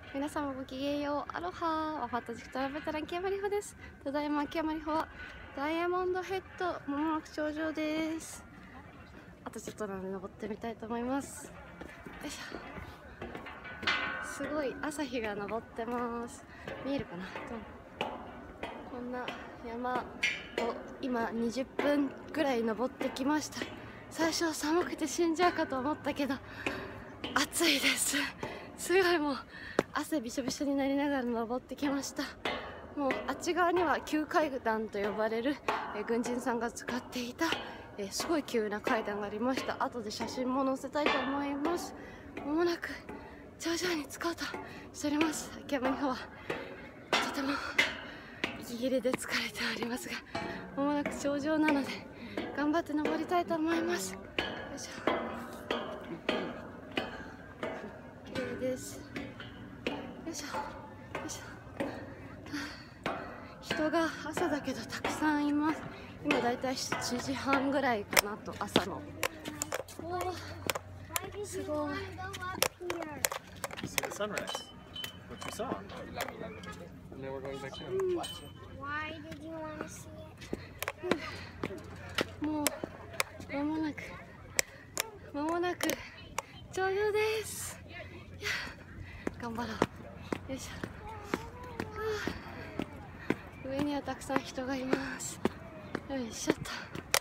皆様ごきげんよう。アロハ。ワファットジクトラベテラン木山里穂です。ただいま木山里穂はダイヤモンドヘッドまもなく頂上です。あとちょっとなので登ってみたいと思います。よいしょ。すごい朝日が昇ってます。見えるかな。こんな山を今20分ぐらい登ってきました。最初は寒くて死んじゃうかと思ったけど暑いです。すごいもう汗びしょびしょになりながら登ってきました。もうあっち側には急階段と呼ばれる軍人さんが使っていたすごい急な階段がありました。後で写真も載せたいと思います。まもなく頂上に着こうとしております。木山里穂はとても息切れで疲れておりますが、まもなく頂上なので頑張って登りたいと思います。よいしょ。綺麗です。よいしょよいしょ。人が朝だけどたくさんいます。今だいたい7時半ぐらいかなと、朝の。おー、すごい。 See the sunrise. What you saw. And then we're going back down. Why did you want to see it? もう間もなく頂上です。いや、頑張ろう。よいしょ。上にはたくさん人がいます。よいしょっと。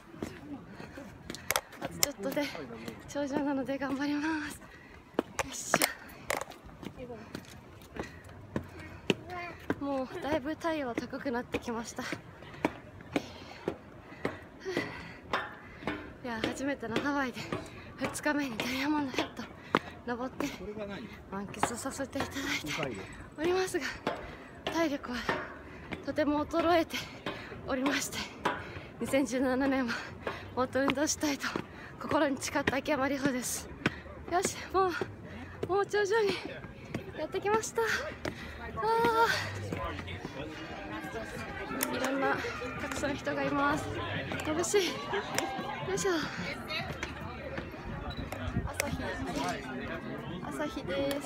あとちょっとで頂上なので頑張ります。よいしょ。もうだいぶ太陽は高くなってきました。いや、初めてのハワイで2日目にダイヤモンドヘッド登って満喫させていただいておりますが、体力はとても衰えておりまして、2017年はもっと運動したいと心に誓った秋山里穂です。よし、もう頂上にやってきました。いろんなたくさん人がいます。眩しい。よいしょ。朝日です。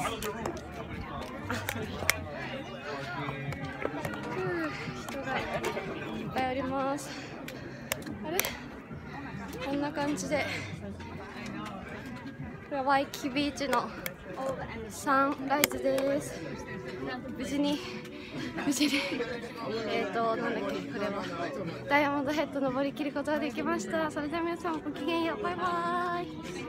人がいっぱいあります。あれ、こんな感じでこれはワイキキビーチのサンライズです。無事になんだっけ、これはダイヤモンドヘッド登りきることができました。それでは皆さんごきげんよう。バイバーイ。